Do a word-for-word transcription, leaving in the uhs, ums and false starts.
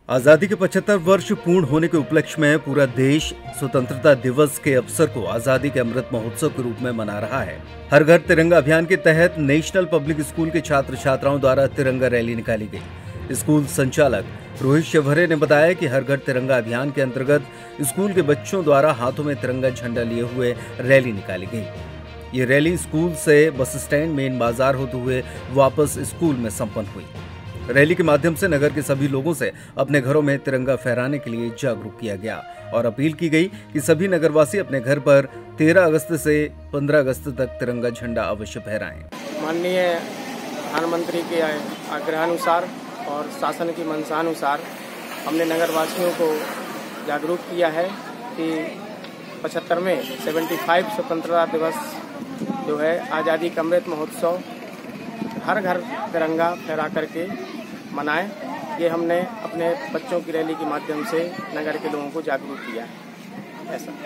आजादी के पचहत्तर वर्ष पूर्ण होने के उपलक्ष्य में पूरा देश स्वतंत्रता दिवस के अवसर को आजादी के अमृत महोत्सव के रूप में मना रहा है। हर घर तिरंगा अभियान के तहत नेशनल पब्लिक स्कूल के छात्र छात्राओं द्वारा तिरंगा रैली निकाली गई। स्कूल संचालक रोहित शिवहरे ने बताया कि हर घर तिरंगा अभियान के अंतर्गत स्कूल के बच्चों द्वारा हाथों में तिरंगा झंडा लिए हुए रैली निकाली गई। ये रैली स्कूल से बस स्टैंड मेन बाजार होते हुए वापस स्कूल में संपन्न हुई। रैली के माध्यम से नगर के सभी लोगों से अपने घरों में तिरंगा फहराने के लिए जागरूक किया गया और अपील की गई कि सभी नगरवासी अपने घर पर तेरह अगस्त से पंद्रह अगस्त तक तिरंगा झंडा अवश्य फहराएं। माननीय प्रधानमंत्री के आग्रहानुसार और शासन की मंशानुसार हमने नगरवासियों को जागरूक किया है कि पचहत्तरवें पचहत्तर स्वतंत्रता दिवस जो है आज़ादी का अमृत महोत्सव हर घर तिरंगा फहरा करके मनाएं। ये हमने अपने बच्चों की रैली के माध्यम से नगर के लोगों को जागरूक किया है। ऐसा